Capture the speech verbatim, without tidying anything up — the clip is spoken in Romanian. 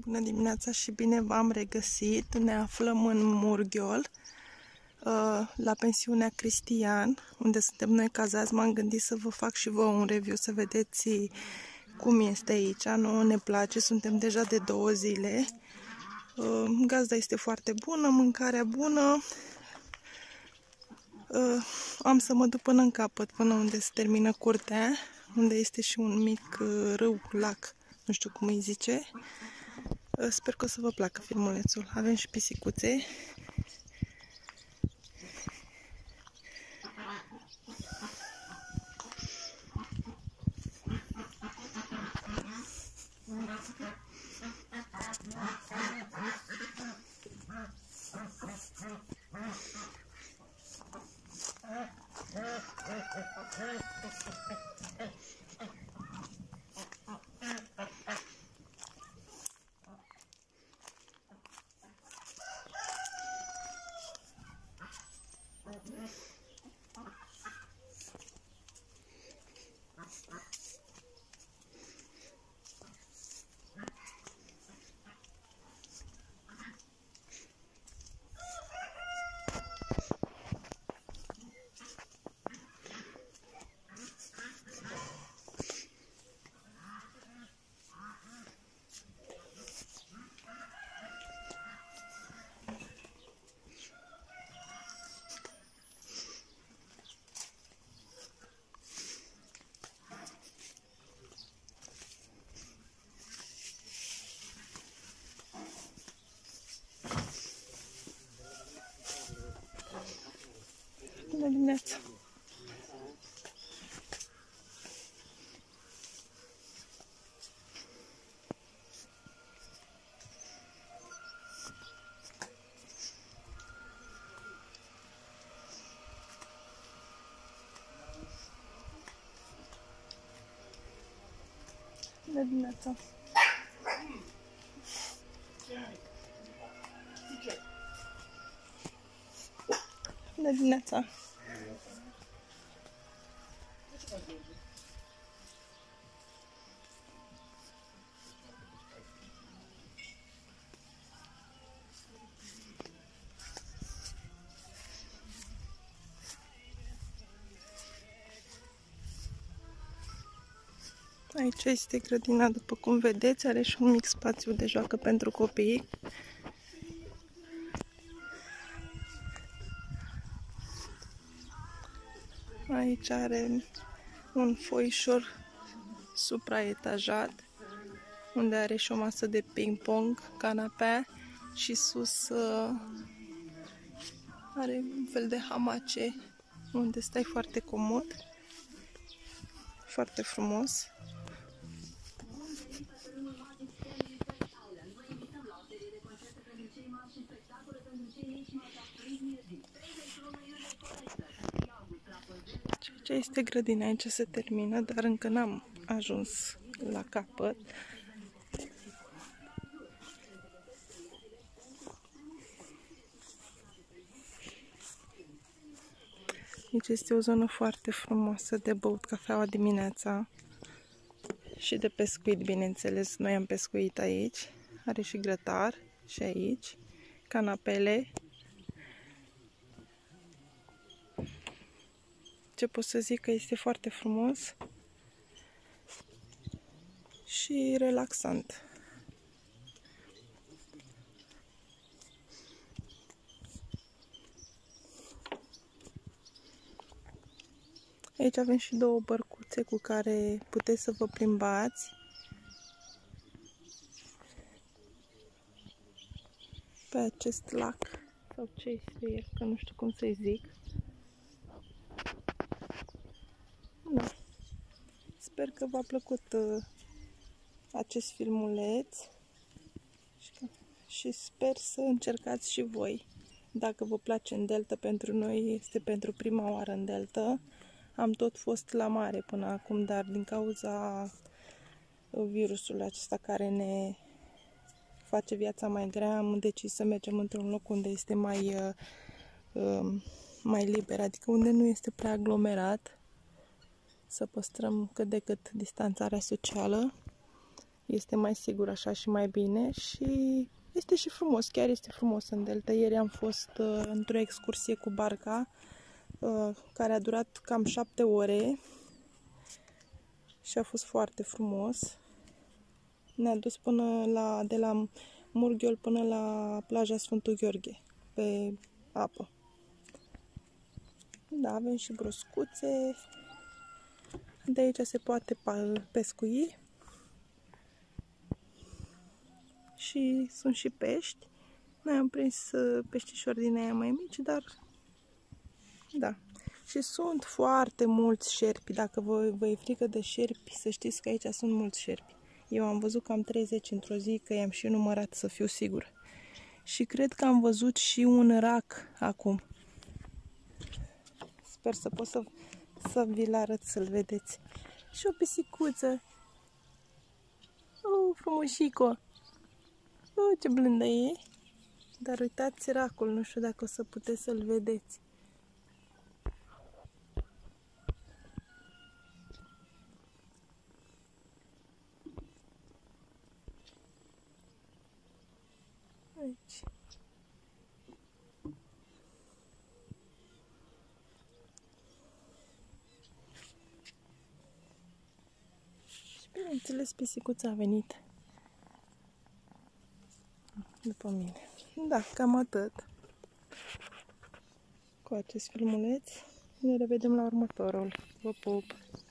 Bună dimineața și bine v-am regăsit. Ne aflăm în Murghiol, la pensiunea Cristian, unde suntem noi cazați. M-am gândit să vă fac și vouă un review, să vedeți cum este aici. Nouă ne place, suntem deja de două zile. Gazda este foarte bună, mâncarea bună. Am să mă duc până în capăt, până unde se termină curtea, unde este și un mic râu, lac, nu știu cum îi zice. Sper că o să vă placă filmulețul. Avem și pisicuțe. Bună dimineața! Bună dimineața! Bună dimineața! Aici este grădina, după cum vedeți, are și un mic spațiu de joacă pentru copii. Aici are un foișor supraetajat, unde are și o masă de ping-pong, canapea și sus uh, are un fel de hamace unde stai foarte comod, foarte frumos. Ce este grădina, aici se termină, dar încă n-am ajuns la capăt. Aici este o zonă foarte frumoasă de băut cafeaua dimineața și de pescuit, bineînțeles. Noi am pescuit aici. Are și grătar și aici, canapele. Ce pot să zic, că este foarte frumos și relaxant. Aici avem și două bărcuțe cu care puteți să vă plimbați. Pe acest lac, sau ce este el, că nu știu cum să-i zic. Da. Sper că v-a plăcut uh, acest filmuleț și, și sper să încercați și voi. Dacă vă place în Delta, pentru noi este pentru prima oară în Delta. Am tot fost la mare până acum, dar din cauza virusului acesta care ne face viața mai grea, am decis să mergem într-un loc unde este mai, uh, uh, mai liber, adică unde nu este prea aglomerat, să păstrăm cât de cât distanțarea socială. este mai sigur așa și mai bine și este și frumos, chiar este frumos în delta. Ieri am fost uh, într-o excursie cu barca uh, care a durat cam șapte ore și a fost foarte frumos. Ne-a dus până la, de la Murghiol până la plaja Sfântul Gheorghe, pe apă. Da, avem și broscuțe. De aici se poate pescui. Și sunt și pești. Noi am prins peștișori din aia mai mici, dar da. Și sunt foarte mulți șerpi. Dacă vă, vă e frică de șerpi, să știți că aici sunt mulți șerpi. Eu am văzut cam treizeci într-o zi, că i-am și numărat, să fiu sigur. Și cred că am văzut și un rac acum. Sper să pot să, să vi-l arăt, să-l vedeți. Și o pisicuță. Oh, frumușico! Oh, ce blândă e! Dar uitați racul, nu știu dacă o să puteți să-l vedeți. Aici. Și bineînțeles pisicuța a venit după mine. Da, cam atât cu acest filmuleț. Ne revedem la următorul. Vă pup!